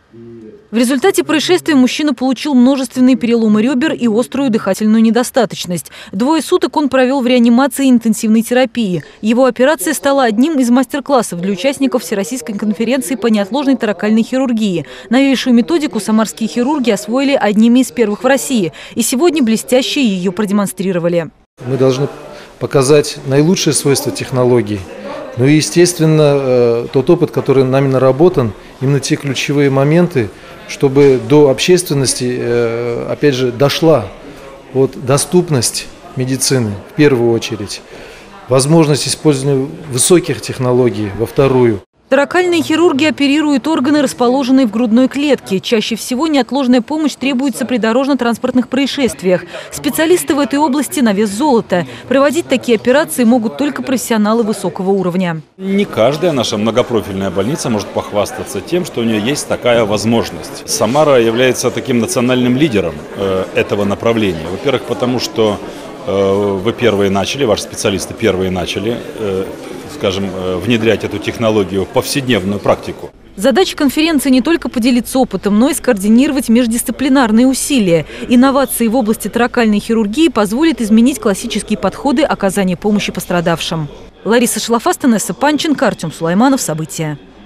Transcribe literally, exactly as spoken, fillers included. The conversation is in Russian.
В результате происшествия мужчина получил множественные переломы ребер и острую дыхательную недостаточность. Двое суток он провел в реанимации и интенсивной терапии. Его операция стала одним из мастер-классов для участников Всероссийской конференции по неотложной торакальной хирургии. Новейшую методику самарские хирурги освоили одними из первых в России. И сегодня блестяще ее продемонстрировали. Мы должны показать наилучшие свойства технологий. Ну и, естественно, тот опыт, который нами наработан, именно те ключевые моменты, чтобы до общественности, опять же, дошла вот доступность медицины в первую очередь, возможность использования высоких технологий во вторую. Торакальные хирурги оперируют органы, расположенные в грудной клетке. Чаще всего неотложная помощь требуется при дорожно-транспортных происшествиях. Специалисты в этой области на вес золота. Проводить такие операции могут только профессионалы высокого уровня. Не каждая наша многопрофильная больница может похвастаться тем, что у нее есть такая возможность. Самара является таким национальным лидером э, этого направления. Во-первых, потому что э, вы первые начали, ваши специалисты первые начали э, скажем, внедрять эту технологию в повседневную практику. Задача конференции не только поделиться опытом, но и скоординировать междисциплинарные усилия. Инновации в области торакальной хирургии позволят изменить классические подходы оказания помощи пострадавшим. Лариса Шлафаст, Инесса Панченко, Артем Сулайманов. События.